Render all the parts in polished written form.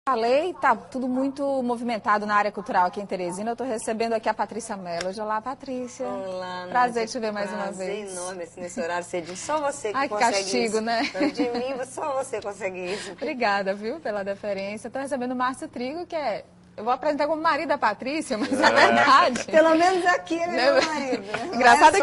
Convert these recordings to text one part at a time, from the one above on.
Falei, tá tudo muito movimentado na área cultural aqui em Teresina. Eu estou recebendo aqui a Patrícia Mello. Olá, Patrícia. Olá, prazer te ver mais uma vez. Prazer enorme assim, nesse horário cedinho. Só você que Ai, consegue castigo, isso. né? De mim, só você consegue isso. Obrigada, viu, pela deferência. Estou recebendo o Márcio Trigo, que é... Eu vou apresentar como marido da Patrícia, mas é verdade. Pelo menos aqui ele é meu marido. Engraçado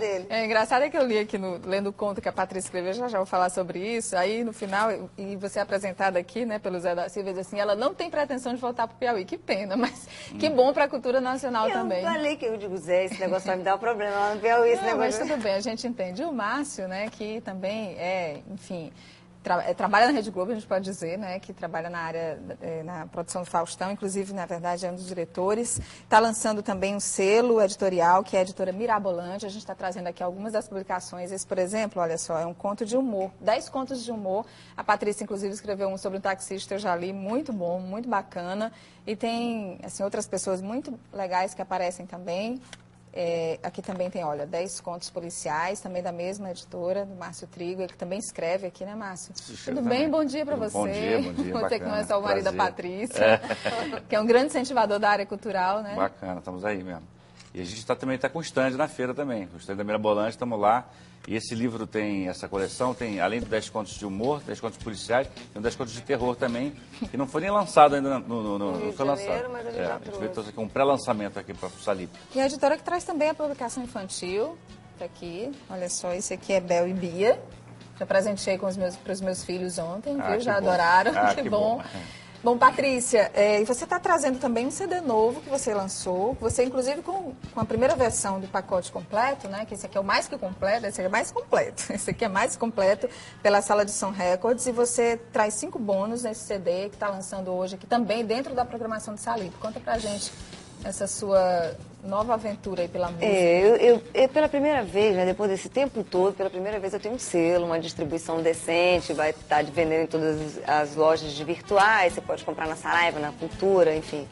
é que eu li aqui, lendo o conto que a Patrícia escreveu, já vou falar sobre isso. Aí, no final, e você é apresentada aqui, né, pelo Zé da Silva, diz assim, ela não tem pretensão de voltar para o Piauí. Que pena, mas que bom para a cultura nacional também. Eu falei que eu digo, Zé, esse negócio vai me dar um problema lá no Piauí. Esse negócio... Mas tudo bem, a gente entende. E o Márcio, né, que também é, enfim... trabalha na Rede Globo, a gente pode dizer, né, que trabalha na área, na produção do Faustão, inclusive, na verdade, é um dos diretores. Está lançando também um selo editorial, que é a editora Mirabolante. A gente está trazendo aqui algumas das publicações. Esse, por exemplo, olha só, é um conto de humor, 10 contos de humor. A Patrícia, inclusive, escreveu um sobre um taxista, eu já li, muito bom, muito bacana. E tem, assim, outras pessoas muito legais que aparecem também. Aqui também tem, olha, 10 contos policiais, também da mesma editora, do Márcio Trigo, ele também escreve aqui, né, Márcio? Tudo bem? Bom dia para você. Bom dia, Você que não é só o marido da Patrícia, que é um grande incentivador da área cultural, né? Bacana, estamos aí mesmo. E a gente também está com stand na feira também, o stand da Mirabolante, estamos lá. E esse livro tem, essa coleção tem, além de 10 contos de humor, 10 contos policiais, tem 10 contos de terror também, que não foi nem lançado ainda, não foi lançado. Mas a gente trouxe aqui um pré-lançamento aqui para o Salip. E a editora que traz também a publicação infantil, tá aqui, olha só, esse aqui é Bel e Bia. Já presenteei para os meus filhos ontem, viu? Já bom. adoraram, que bom. Bom, Patrícia, e você está trazendo também um CD novo que você lançou, você inclusive com a primeira versão do pacote completo, né, que esse aqui é o mais que completo, esse aqui é mais completo, esse aqui é mais completo pela Sala de Som Records, e você traz 5 bônus nesse CD que está lançando hoje aqui também dentro da programação do Salip. Conta pra gente essa sua nova aventura aí pela música. Eu pela primeira vez, né, depois desse tempo todo, pela primeira vez eu tenho um selo, uma distribuição decente, vai estar vendendo em todas as lojas de virtuais, você pode comprar na Saraiva, na Cultura, enfim.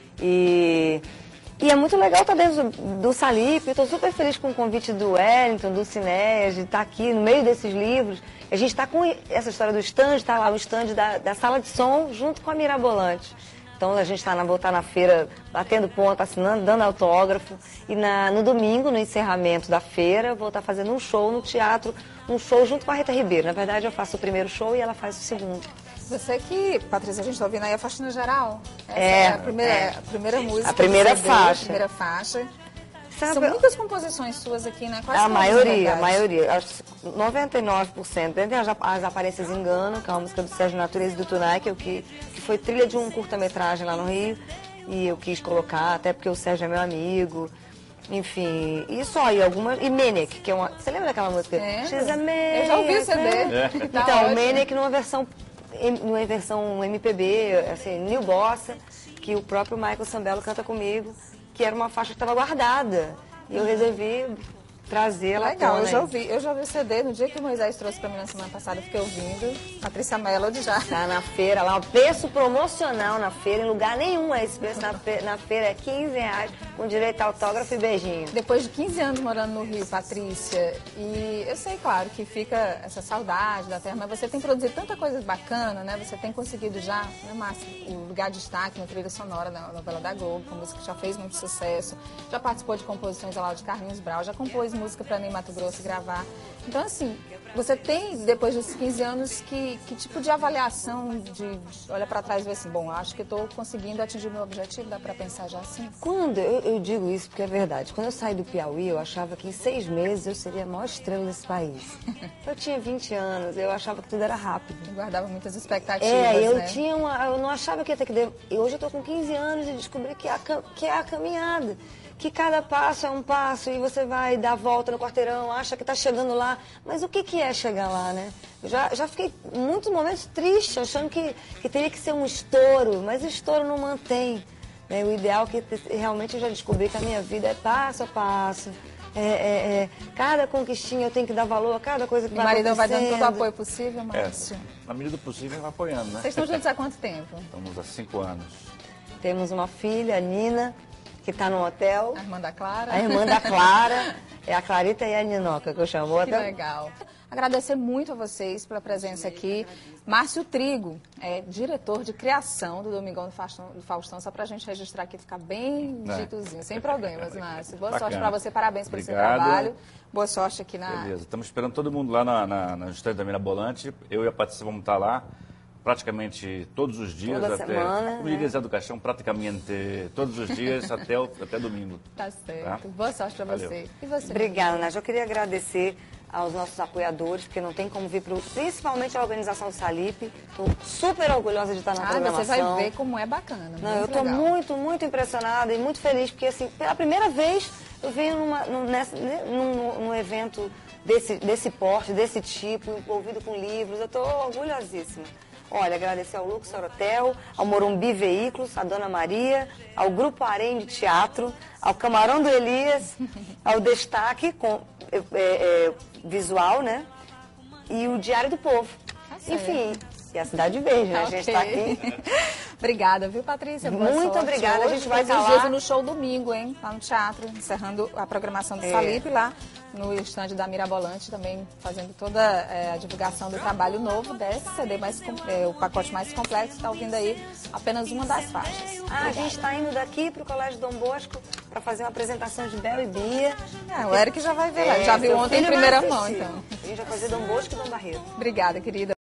E é muito legal estar dentro do Salip, estou super feliz com o convite do Wellington, do Cinéas, de estar aqui no meio desses livros. A gente está com essa história do stand, está lá o stand da Sala de Som junto com a Mirabolante. Então a gente está voltar na feira, batendo ponto, assinando, dando autógrafo. E no domingo, no encerramento da feira, eu vou estar fazendo um show no teatro, um show junto com a Rita Ribeiro. Na verdade, eu faço o primeiro show e ela faz o segundo. Você que, Patrícia, a gente está ouvindo aí a Faxina Geral. Essa é a primeira música. A primeira CD, faixa. A primeira faixa. Sabe, São muitas composições suas aqui, né? Quase a maioria, acho 99%. Tem as Aparências Enganam, que é uma música do Sérgio Natureza e do Tunai, que foi trilha de um curta-metragem lá no Rio, e eu quis colocar, até porque o Sérgio é meu amigo. Enfim, e só aí algumas. E Manic, que é uma. Você lembra daquela música? She's a Manic. Eu já ouvi o CD. Então, Manic numa versão MPB, assim, New Bossa, que o próprio Michael Sambello canta comigo, que era uma faixa que estava guardada. E eu resolvi trazê-la. Legal, eu já ouvi o CD no dia que o Moisés trouxe para mim na semana passada, eu fiquei ouvindo. Patrícia Melody já. Tá na feira lá, o preço promocional na feira, em lugar nenhum é esse preço na feira, é R$15, com direito a autógrafo e beijinho. Depois de 15 anos morando no Rio, Patrícia, e eu sei, claro, que fica essa saudade da terra, mas você tem produzido tanta coisa bacana, né? Você tem conseguido já, né, Márcio, o lugar de destaque na trilha sonora da novela da Globo, com música que já fez muito sucesso, já participou de composições lá de Carlinhos Brau, já compôs música para Ney Mato Grosso gravar. Então, assim, você tem, depois dos 15 anos, que tipo de avaliação de olha para trás e ver assim, bom, acho que estou conseguindo atingir o meu objetivo, dá para pensar já assim? Quando, eu digo isso porque é verdade, quando eu saí do Piauí, eu achava que em 6 meses eu seria a maior estrela desse país. Eu tinha 20 anos, eu achava que tudo era rápido. Eu guardava muitas expectativas, né? Eu não achava que ia ter que... E hoje eu estou com 15 anos e descobri que é a caminhada. Que cada passo é um passo e você vai dar a volta no quarteirão, acha que está chegando lá. Mas o que é chegar lá, né? Eu já fiquei em muitos momentos triste, achando que teria que ser um estouro, mas o estouro não mantém. Né? O ideal que realmente eu já descobri que a minha vida é passo a passo. Cada conquistinha eu tenho que dar valor a cada coisa que vai acontecendo. O marido vai dando todo o apoio possível, Márcio? Na medida do possível, vai apoiando, né? Vocês estão juntos há quanto tempo? Estamos há 5 anos. Temos uma filha, a Nina. que está no hotel. A irmã da Clara. A irmã da Clara, é a Clarita e a Ninoca, que eu chamo. Que legal. Agradecer muito a vocês pela presença aqui. Márcio Trigo, diretor de criação do Domingão do Faustão, só para a gente registrar aqui, ficar bem ditozinho, sem problemas, Márcio. Boa sorte para você, parabéns pelo seu trabalho. Boa sorte aqui na... Beleza, estamos esperando todo mundo lá na estande da Mirabolante. Eu e a Patrícia vamos estar lá praticamente todos os dias. Toda semana, como diria Zé do Caixão, praticamente todos os dias até domingo. Tá certo. Tá? Boa sorte para você. E você? Obrigada, Nádia. Eu queria agradecer aos nossos apoiadores, porque não tem como vir principalmente a organização do Salip. Estou super orgulhosa de estar na programação. Você vai ver como é bacana. Não, eu estou muito, muito impressionada e muito feliz, porque assim, pela primeira vez eu venho num evento desse porte, desse tipo, envolvido com livros. Eu estou orgulhosíssima. Olha, agradecer ao Luxor Hotel, ao Morumbi Veículos, à Dona Maria, ao Grupo Arém de Teatro, ao Camarão do Elias, ao Destaque Visual, né? E o Diário do Povo. Enfim, e a Cidade Verde, né? A gente está aqui. Obrigada, viu, Patrícia? Boa Muito sorte. obrigada. Hoje, a gente vai estar lá no show domingo, hein? Lá no teatro, encerrando a programação do Salip lá no estande da Mirabolante, também fazendo toda a divulgação do trabalho novo desse CD, o pacote mais complexo. Está ouvindo aí apenas uma das faixas. A gente está indo daqui para o Colégio Dom Bosco para fazer uma apresentação de Bel e Bia. O Eric já vai ver lá. Já viu ontem em primeira mão, então. A gente vai fazer Dom Bosco e Dom Barreto. Obrigada, querida.